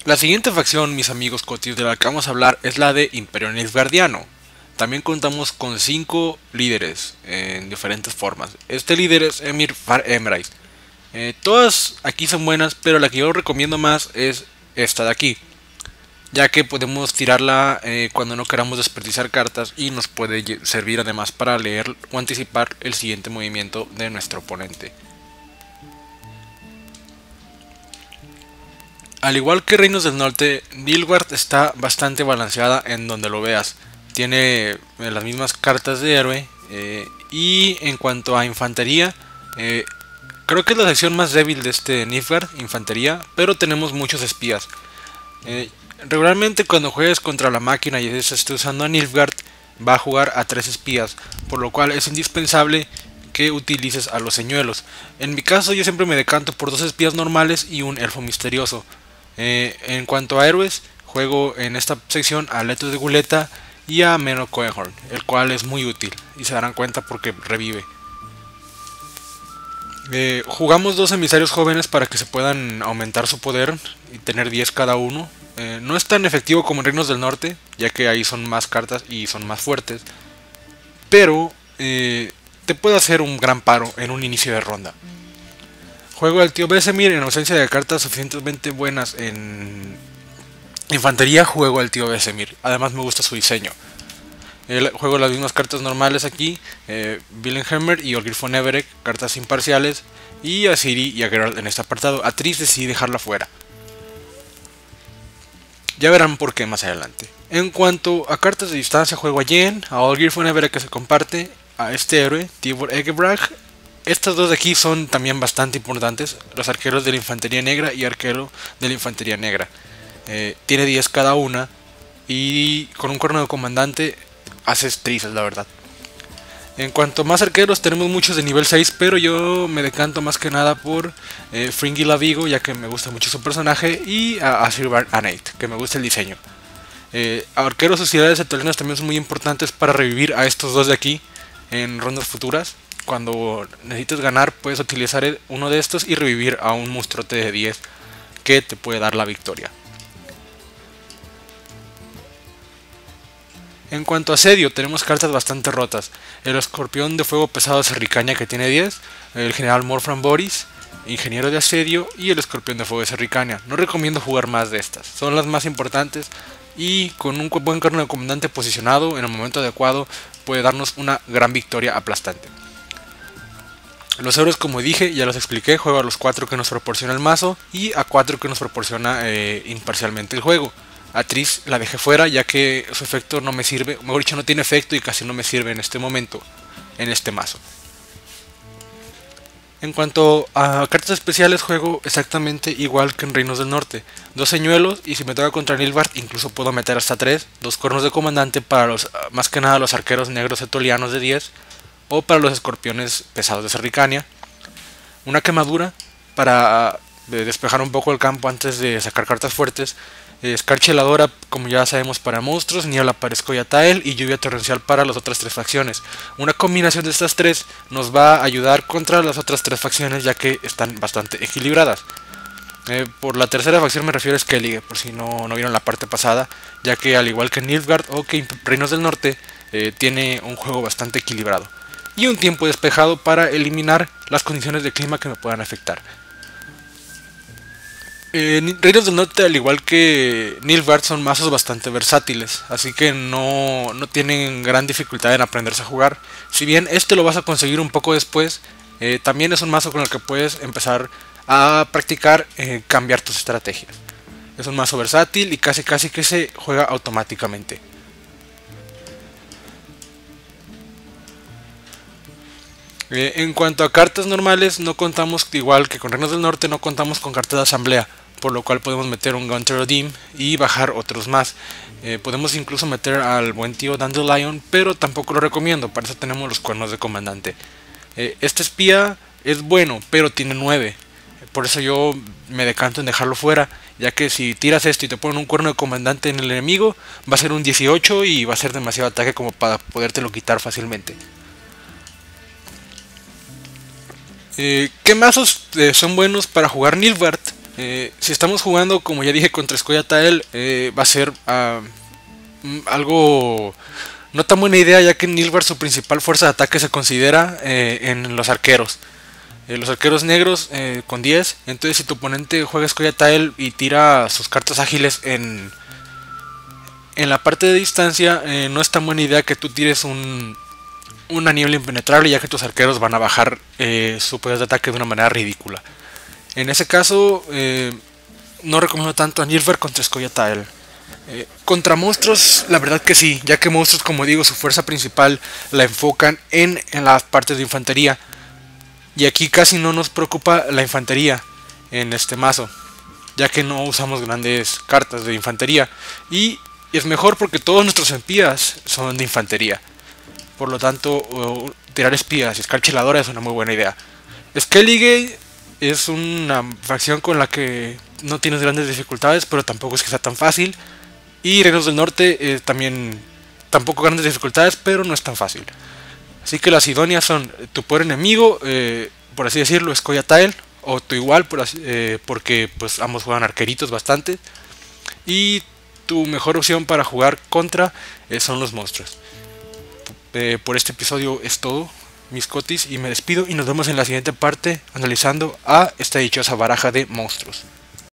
La siguiente facción, mis amigos cotis, de la que vamos a hablar es la de Imperio Nilfgaardiano. También contamos con 5 líderes en diferentes formas. Este líder es Emir Far Emreis. Todas aquí son buenas, pero la que yo recomiendo más es esta de aquí, ya que podemos tirarla cuando no queramos desperdiciar cartas y nos puede servir además para leer o anticipar el siguiente movimiento de nuestro oponente. Al igual que Reinos del Norte, Nilfgaard está bastante balanceada en donde lo veas. Tiene las mismas cartas de héroe y en cuanto a infantería, creo que es la sección más débil de este Nilfgaard, infantería, pero tenemos muchos espías. Regularmente cuando juegues contra la máquina y estés usando a Nilfgaard, va a jugar a 3 espías, por lo cual es indispensable que utilices a los señuelos. En mi caso yo siempre me decanto por 2 espías normales y un elfo misterioso. En cuanto a héroes, juego en esta sección a Leto de Guleta y a Menno Coehorn, el cual es muy útil y se darán cuenta porque revive. Jugamos 2 emisarios jóvenes para que se puedan aumentar su poder y tener 10 cada uno. No es tan efectivo como en Reinos del Norte, ya que ahí son más cartas y son más fuertes, pero te puede hacer un gran paro en un inicio de ronda. Juego al tío Vesemir en ausencia de cartas suficientemente buenas en infantería. Juego al tío Vesemir, además me gusta su diseño. Juego las mismas cartas normales aquí, Wilhelmher y Olgir von Everec, cartas imparciales, y a Ciri y a Geralt en este apartado. A Triss decidí dejarla fuera. Ya verán por qué más adelante. En cuanto a cartas de distancia, juego a Yen, a Olgir von Everec que se comparte, a este héroe, Tibor Egebrag. Estas dos de aquí son también bastante importantes, los arqueros de la infantería negra y arquero de la infantería negra. Tiene 10 cada una y con un cuerno de comandante haces trizas, la verdad. En cuanto a más arqueros, tenemos muchos de nivel 6, pero yo me decanto más que nada por Fringy Lavigo, ya que me gusta mucho su personaje, y a Sirvar Anate, que me gusta el diseño. Arqueros sociedades etolianas también son muy importantes para revivir a estos dos de aquí en rondas futuras. Cuando necesites ganar, puedes utilizar uno de estos y revivir a un monstruote de 10 que te puede dar la victoria. En cuanto a asedio, tenemos cartas bastante rotas. El escorpión de fuego pesado Serricaña, que tiene 10, el general Morfran Boris, ingeniero de asedio, y el escorpión de fuego de Serricaña. No recomiendo jugar más de estas, son las más importantes, y con un buen cuerno de comandante posicionado en el momento adecuado puede darnos una gran victoria aplastante. Los héroes, como dije, ya los expliqué, juego a los 4 que nos proporciona el mazo y a 4 que nos proporciona imparcialmente el juego. A Triss la dejé fuera ya que su efecto no me sirve, mejor dicho no tiene efecto y casi no me sirve en este momento, en este mazo. En cuanto a cartas especiales, juego exactamente igual que en Reinos del Norte. 2 señuelos y si me toca contra Nilfgaard incluso puedo meter hasta 3, 2 cuernos de comandante para los, más que nada los arqueros negros etolianos de 10, o para los escorpiones pesados de Serricania. Una quemadura para despejar un poco el campo antes de sacar cartas fuertes. Escarcha heladora, como ya sabemos, para monstruos, Niebla para Scoia'tael y Lluvia torrencial para las otras 3 facciones. Una combinación de estas 3 nos va a ayudar contra las otras 3 facciones, ya que están bastante equilibradas. Por la tercera facción me refiero a Skellige, por si no vieron la parte pasada, ya que al igual que Nilfgaard o que Reinos del Norte, tiene un juego bastante equilibrado. Y un tiempo despejado para eliminar las condiciones de clima que me puedan afectar. Reinos del Norte, al igual que Nilfgaard, son mazos bastante versátiles, así que no tienen gran dificultad en aprenderse a jugar. Si bien este lo vas a conseguir un poco después, también es un mazo con el que puedes empezar a practicar cambiar tus estrategias. Es un mazo versátil y casi que se juega automáticamente. En cuanto a cartas normales, no contamos, igual que con Reinos del Norte, no contamos con cartas de asamblea, por lo cual podemos meter un Gunter Odim y bajar otros más. Podemos incluso meter al buen tío Dandelion, pero tampoco lo recomiendo, para eso tenemos los cuernos de comandante. Este espía es bueno, pero tiene 9, por eso yo me decanto en dejarlo fuera, ya que si tiras esto y te ponen un cuerno de comandante en el enemigo, va a ser un 18 y va a ser demasiado ataque como para podértelo quitar fácilmente. ¿Qué mazos son buenos para jugar Nilfgaard? Si estamos jugando, como ya dije, contra Scoia'tael, va a ser algo no tan buena idea, ya que en Nilfgaard su principal fuerza de ataque se considera en los arqueros. Los arqueros negros con 10. Entonces, si tu oponente juega Scoia'tael y tira sus cartas ágiles en la parte de distancia, no es tan buena idea que tú tires una niebla impenetrable, ya que tus arqueros van a bajar su poder de ataque de una manera ridícula. En ese caso, no recomiendo tanto a Nilfgaard contra Scoia'tael. Contra monstruos, la verdad que sí, ya que monstruos, como digo, su fuerza principal la enfocan en las partes de infantería. Y aquí casi no nos preocupa la infantería en este mazo, ya que no usamos grandes cartas de infantería. Y es mejor porque todos nuestros espías son de infantería. Por lo tanto, tirar espías y escarcheladora es una muy buena idea. Skellige es una facción con la que no tienes grandes dificultades, pero tampoco es que sea tan fácil. Y Reinos del Norte también tampoco grandes dificultades, pero no es tan fácil. Así que las idóneas son tu peor enemigo, por así decirlo, Scoia'tael, o tu igual, porque pues ambos juegan arqueritos bastante. Y tu mejor opción para jugar contra son los monstruos. Por este episodio es todo, mis cotis, y me despido y nos vemos en la siguiente parte analizando a esta dichosa baraja de monstruos.